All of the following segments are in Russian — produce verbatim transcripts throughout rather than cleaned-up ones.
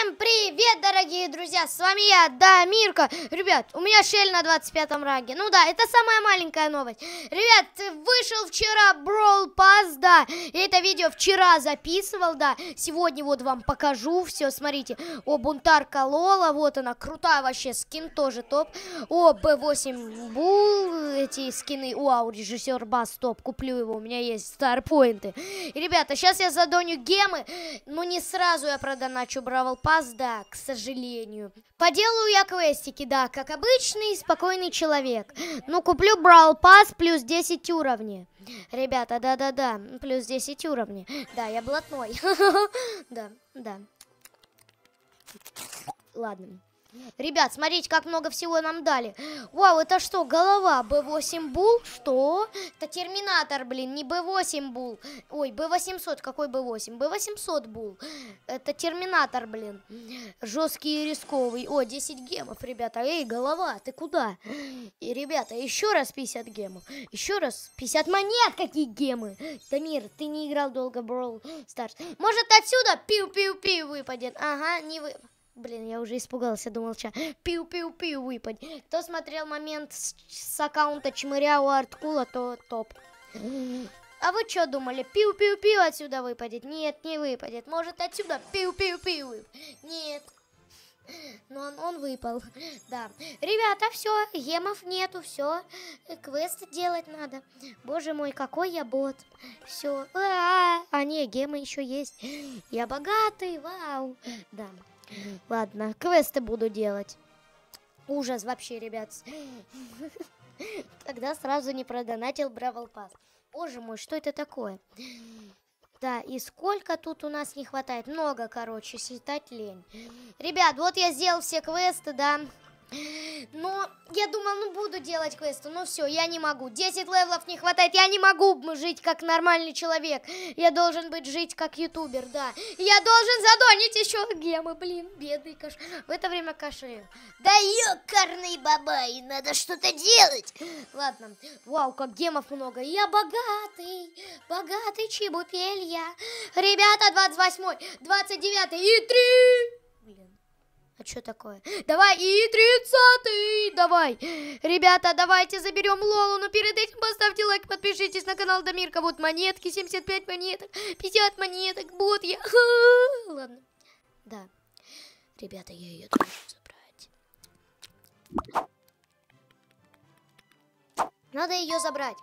Всем привет, дорогие друзья, с вами я, Дамирка. Ребят, у меня Шель на двадцать пятом ранге. Ну да, это самая маленькая новость. Ребят, вышел вчера Brawl Pass, да. Я это видео вчера записывал, да. Сегодня вот вам покажу все, смотрите. О, бунтарка Лола, вот она, крутая вообще, скин тоже топ. О, бэ восемь Бул, эти скины. Вау, режиссер Бас топ, куплю его, у меня есть старпоинты. И, ребята, сейчас я задоню гемы, но не сразу я продоначу Бравл Пас, да, к сожалению. Поделаю я квестики, да, как обычный спокойный человек. Ну, куплю Бравл Пас плюс десять уровней. Ребята, да-да-да, плюс десять уровней. Да, я блатной. Да, да. Ладно. Ребят, смотрите, как много всего нам дали. Вау, это что, голова бэ восемь Бул? Что? Это Терминатор, блин, не бэ восемь Бул. Ой, бэ восемьсот, какой бэ восемь? бэ восемьсот Бул. Это Терминатор, блин. Жесткий и рисковый. О, десять гемов, ребята. Эй, голова, ты куда? И, ребята, еще раз пятьдесят гемов. Еще раз пятьдесят монет, какие гемы. Дамир, ты не играл долго в Brawl Stars. Может, отсюда пиу-пиу-пиу выпадет? Ага, не вы... Блин, я уже испугался, думал, что пиу-пиу-пиу выпадет. Кто смотрел момент с, с аккаунта Чмыря у Арткула, то топ. А вы что думали? Пиу-пиу-пиу отсюда выпадет? Нет, не выпадет. Может, отсюда пиу-пиу-пиу выпадет? Нет. Но он, он выпал. Да. Ребята, все, гемов нету, все. Квесты делать надо. Боже мой, какой я бот. Все. А, -а, а не, гемы еще есть. Я богатый, вау. Да. Ладно, квесты буду делать. Ужас вообще, ребят. Тогда сразу не продонатил Бравл Пас. Боже мой, что это такое? Да, и сколько тут у нас не хватает? Много, короче, считать лень. Ребят, вот я сделал все квесты, да. Но я думал, ну буду делать квесты. Но все, я не могу. десять левелов не хватает. Я не могу жить как нормальный человек. Я должен быть жить как ютубер, да. Я должен задонить еще гемы, блин, бедный каш. В это время кашляю. Да ёкарный бабай, надо что-то делать. Ладно. Вау, как гемов много. Я богатый, богатый чебупелья. Ребята, двадцать восьмой, двадцать девятый и три. Блин. А что такое? Давай, и тридцатый, давай. Ребята, давайте заберем Лолу, но перед этим поставьте лайк, подпишитесь на канал Дамирка. Вот монетки, семьдесят пять монеток, пятьдесят монеток, вот я. Ладно, да. Ребята, я ее должен забрать. Надо ее забрать.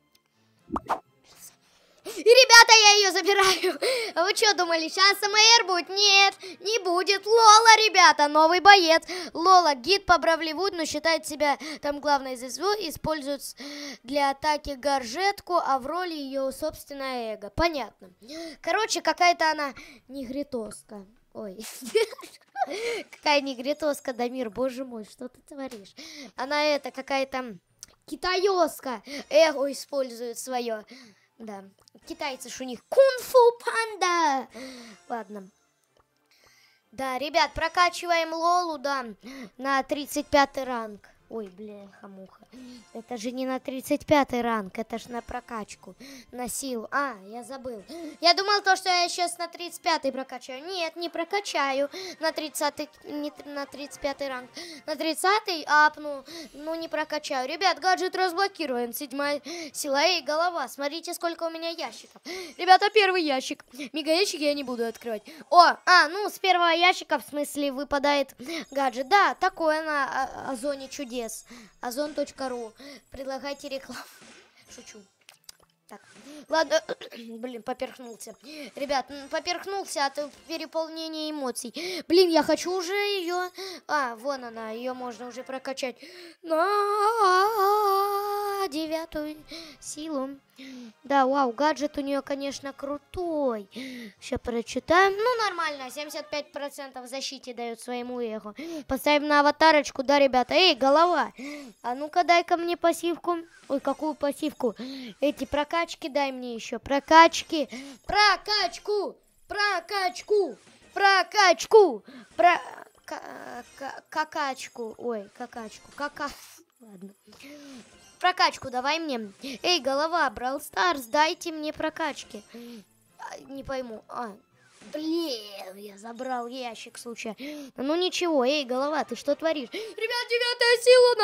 И, ребята, я ее забираю. А вы что думали, сейчас эм эр будет? Нет, не будет. Лола, ребята, новый боец. Лола, гид по Бравливуд, но считает себя там главной звездой. Использует для атаки горжетку, а в роли ее собственное эго. Понятно. Короче, какая-то она негритоска. Ой. Какая негритоска, Дамир, боже мой, что ты творишь? Она это, какая-то китаёска. Эго использует свое. Да, китайцы ж у них кунг-фу панда. Ладно. Да, ребят, прокачиваем Лолу, да, на тридцать пятый ранг. Ой, бля, хамуха. Это же не на тридцать пятый ранг, это ж на прокачку, на силу. А, я забыл. Я думал то, что я сейчас на тридцать пятый прокачаю. Нет, не прокачаю на тридцатый, не на тридцать пятый ранг. На тридцатый апну, ну не прокачаю. Ребят, гаджет разблокируем. Седьмая сила. Эй, голова, смотрите, сколько у меня ящиков. Ребята, первый ящик. Мега ящик я не буду открывать. О, а, ну с первого ящика, в смысле, выпадает гаджет. Да, такое на Озоне чудес. озон точка ру. Предлагайте рекламу. Шучу. Так, ладно, блин, поперхнулся. Ребят, поперхнулся от переполнения эмоций. Блин, я хочу уже ее... А, вон она, ее можно уже прокачать на девятую силу. Да, вау, гаджет у нее, конечно, крутой. Сейчас прочитаем. Ну, нормально, семьдесят пять процентов защиты дает своему эго. Поставим на аватарочку, да, ребята. Эй, голова, а ну-ка дай-ка мне пассивку. Ой, какую пассивку? Эти прокачки дай мне еще. Прокачки. Прокачку. Прокачку. Прокачку. Про... Какачку. Ой, какачку. Кака... Ладно. Прокачку давай мне. Эй, голова, Brawl Stars, дайте мне прокачки. Не пойму. А, Блин, я забрал ящик, случайно. Ну ничего, эй, голова, ты что творишь? Ребят, девятая сила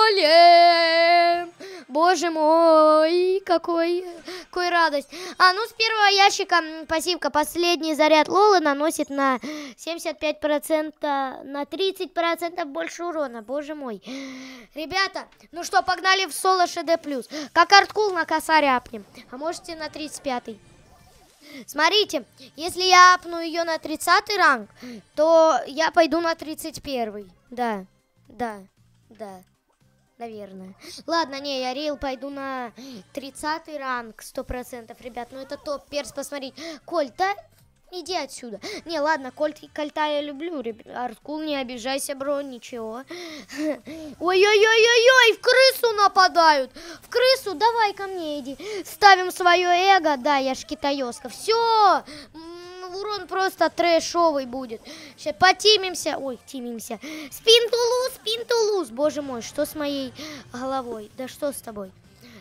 на Лоле. Боже мой, какой, какой радость. А, ну с первого ящика пассивка. Последний заряд Лолы наносит на семьдесят пять процентов, на тридцать процентов больше урона. Боже мой. Ребята, ну что, погнали в соло ШД+. Как арткул на косарь апнем. А можете на тридцать пятый. Смотрите, если я апну ее на тридцатый ранг, то я пойду на тридцать первый. Да, да, да, наверное. Ладно, не, я рейл пойду на тридцатый ранг, сто процентов, ребят. Ну это топ, перс, посмотреть. Коль, да? Иди отсюда. Не, ладно, Кольт, Кольта я люблю, ребят. Арткул, не обижайся, бро, ничего. Ой-ой-ой-ой-ой, в крысу нападают. В крысу, давай ко мне иди. Ставим свое эго. Да, я ж китаёзка. Все, урон просто трэшовый будет. Сейчас потимимся. Ой, тимимся. Спин-тулуз, спин-тулуз. Боже мой, что с моей головой? Да что с тобой?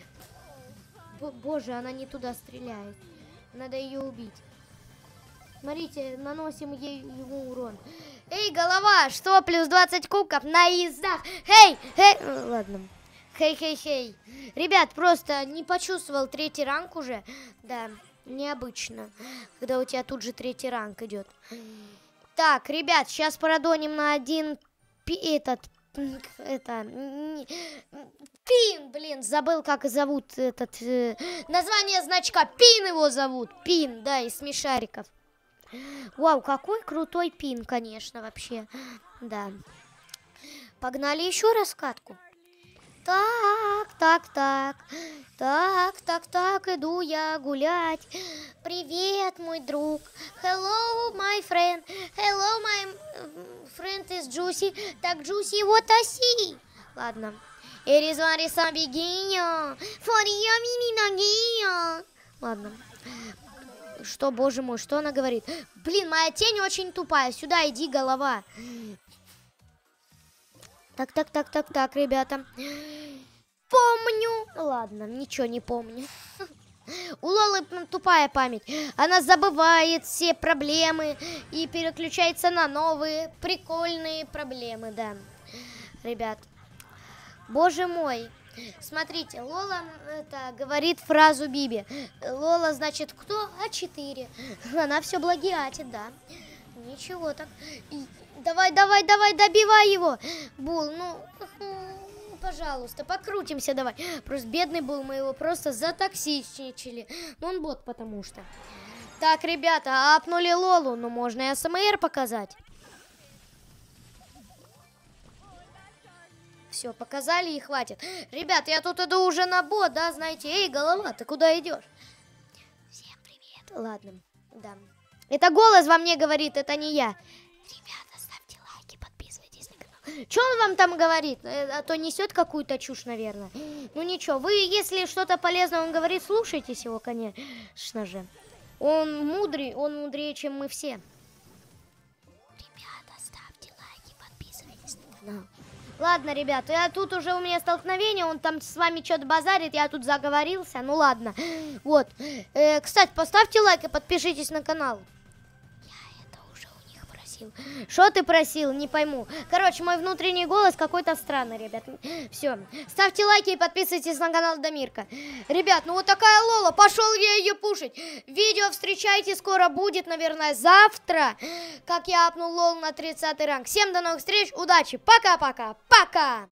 Боже, она не туда стреляет. Надо ее убить. Смотрите, наносим ей ему урон. Эй, голова, что, плюс двадцать кубков на издах? Хей, хей, ладно. Хей-хей-хей. Ребят, просто не почувствовал третий ранг уже. Да, необычно, когда у тебя тут же третий ранг идет. Так, ребят, сейчас продоним на один этот... Это... Пин, блин, забыл, как зовут этот... Э, название значка. Пин его зовут. Пин, да, из смешариков. Вау, какой крутой пин, конечно, вообще. Да. Погнали еще раз катку. Так, так, так. Так, так, так, иду я гулять. Привет, мой друг. Hello, my friend. Hello, my friend is Juicy. Так, Juicy, вот оси. Ладно. Эризуари сабигиньо. Фория мининагио. Ладно. Что, боже мой, что она говорит? Блин, моя тень очень тупая. Сюда иди, голова. Так, так, так, так, так, ребята. Помню. Ладно, ничего не помню. У Лолы тупая память. Она забывает все проблемы и переключается на новые прикольные проблемы, да. Ребят. Боже мой. Смотрите, Лола это, говорит фразу Биби. Лола, значит, кто? А четыре. Она все плагиатит, да. Ничего так. И, давай, давай, давай, добивай его. Бул, ну, пожалуйста, покрутимся давай. Просто бедный Бул, мы его просто затоксичничали. Ну, он бот, потому что. Так, ребята, апнули Лолу. Ну, можно и АСМР показать. Все, показали и хватит. Ребят, я тут иду уже на бот, да, знаете. Эй, голова, ты куда идешь? Всем привет. Ладно, да. Это голос во мне говорит, это не я. Ребята, ставьте лайки, подписывайтесь на канал. Что он вам там говорит? А то несет какую-то чушь, наверное. Ну ничего, вы, если что-то полезное он говорит, слушайтесь его, конечно же. Он мудрый, он мудрее, чем мы все. Ребята, ставьте лайки, подписывайтесь на канал. Ладно, ребята, я тут уже у меня столкновение, он там с вами что-то базарит, я тут заговорился, ну ладно. Вот, э, кстати, поставьте лайк и подпишитесь на канал. Я это уже у них просил. Что ты просил, не пойму. Короче, мой внутренний голос какой-то странный, ребят. Все, ставьте лайки и подписывайтесь на канал Дамирка. Ребят, ну вот такая Лола, пошел я ее пушить. Видео встречайте, скоро будет, наверное, завтра, как я апнул Лол на тридцатый ранг. Всем до новых встреч, удачи, пока-пока, пока!